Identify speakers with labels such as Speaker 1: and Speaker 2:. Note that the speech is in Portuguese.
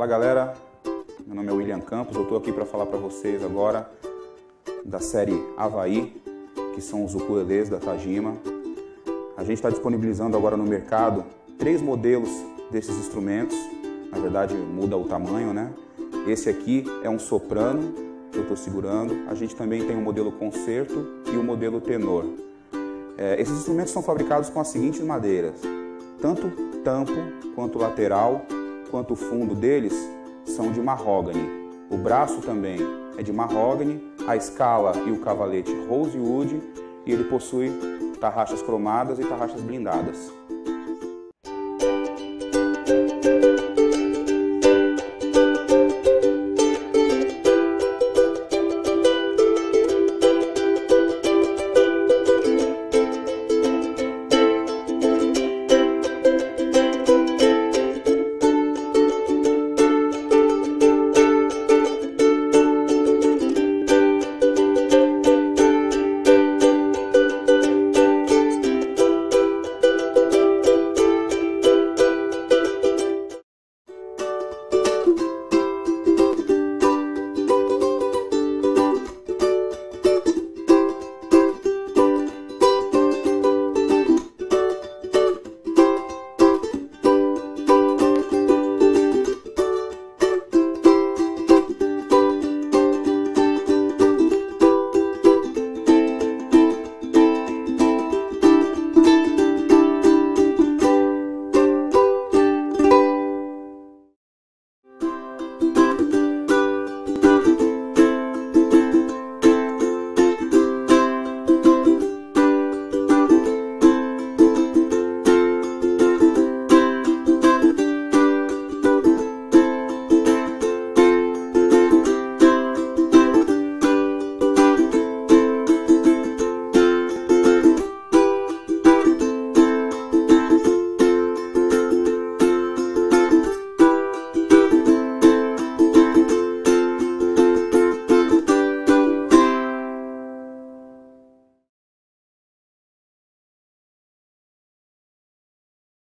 Speaker 1: galera, meu nome é William Campos, eu estou aqui para falar para vocês agora da série Havaí, que são os ukuleles da Tagima. A gente está disponibilizando agora no mercado 3 modelos desses instrumentos, na verdade muda o tamanho, né? Esse aqui é um soprano, que eu estou segurando. A gente também tem o modelo concerto e o modelo tenor. Esses instrumentos são fabricados com as seguintes madeiras: tanto o tampo, quanto o lateral, quanto o fundo deles são de mahogany. O braço também é de mahogany, a escala e o cavalete rosewood, e ele possui tarraxas cromadas e tarraxas blindadas.